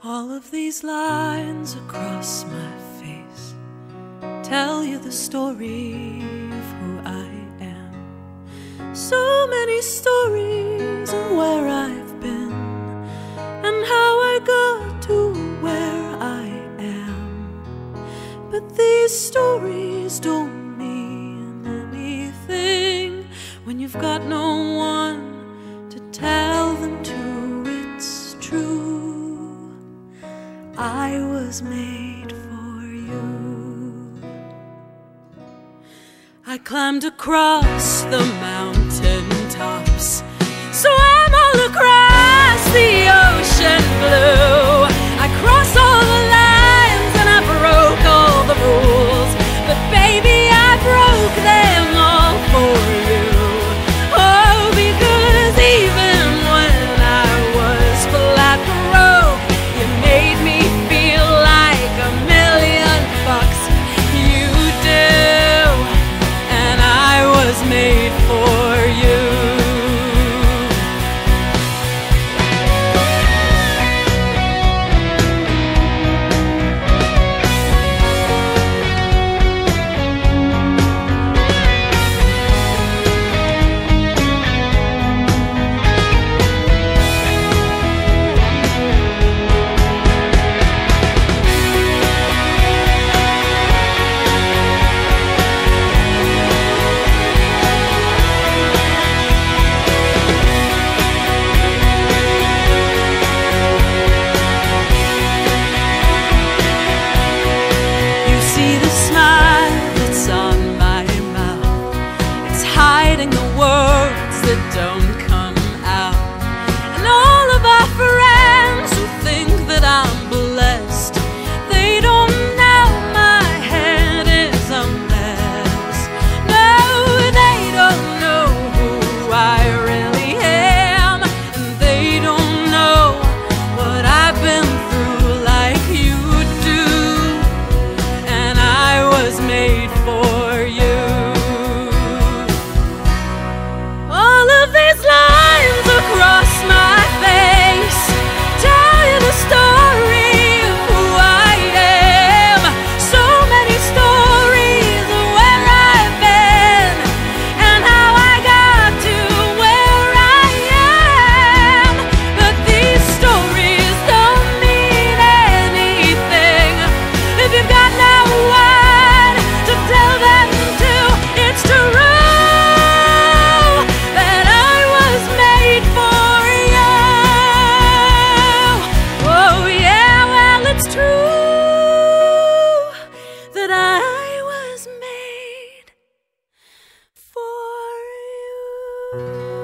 All of these lines across my face tell you the story of who I am. So many stories of where I've been and how I got to where I am. But these stories don't mean anything when you've got no one to tell them to. It's true, I was made for you. I climbed across the mountain tops, so I'm all across the ocean blue. I crossed all the lines and I broke all the rules, but baby, I broke them all for you. Oh, because even when I was flat broke, you made me feel like $1,000,000. You do, and I was made for you. Hiding the words that don't come out. And all of our friends who think that I'm blessed, they don't know my head is a mess. No, they don't know who I really am, and they don't know what I've been through like you do. And I was made for you. Across my face tell you the story of who I am. So many stories of where I've been and how I got to where I am. But these stories don't mean anything if you've got no one to tell them to. It's true that I was made for you. Oh yeah, well it's true that I was made for you.